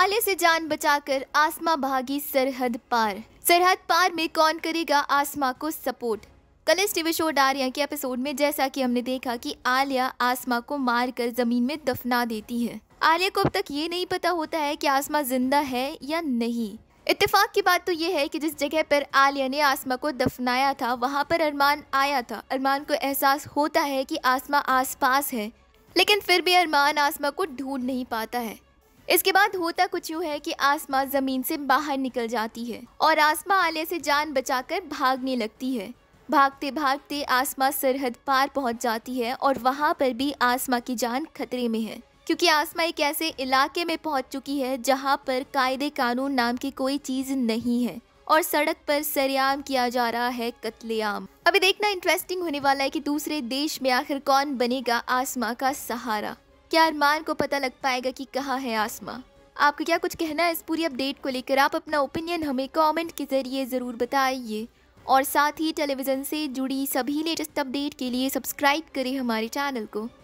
आलिया से जान बचाकर आसमा भागी सरहद पार। सरहद पार में कौन करेगा आसमा को सपोर्ट। कल इस टीवी शो डारिया के एपिसोड में जैसा कि हमने देखा कि आलिया आसमा को मारकर जमीन में दफना देती है। आलिया को अब तक ये नहीं पता होता है कि आसमा जिंदा है या नहीं। इत्तेफाक की बात तो ये है कि जिस जगह पर आलिया ने आसमा को दफनाया था वहाँ पर अरमान आया था। अरमान को एहसास होता है कि आसमा आसपास है, लेकिन फिर भी अरमान आसमा को ढूंढ नहीं पाता है। इसके बाद होता कुछ यूँ है कि आसमा जमीन से बाहर निकल जाती है और आसमा आलिया से जान बचाकर भागने लगती है। भागते भागते आसमा सरहद पार पहुंच जाती है और वहां पर भी आसमा की जान खतरे में है, क्योंकि आसमा एक ऐसे इलाके में पहुंच चुकी है जहां पर कायदे कानून नाम की कोई चीज नहीं है और सड़क पर सरेआम किया जा रहा है कत्लेआम। अभी देखना इंटरेस्टिंग होने वाला है कि दूसरे देश में आखिर कौन बनेगा आसमा का सहारा। क्या अरमान को पता लग पाएगा कि कहाँ है आसमा? आपका क्या कुछ कहना है इस पूरी अपडेट को लेकर? आप अपना ओपिनियन हमें कमेंट के जरिए ज़रूर बताइए और साथ ही टेलीविज़न से जुड़ी सभी लेटेस्ट अपडेट के लिए सब्सक्राइब करें हमारे चैनल को।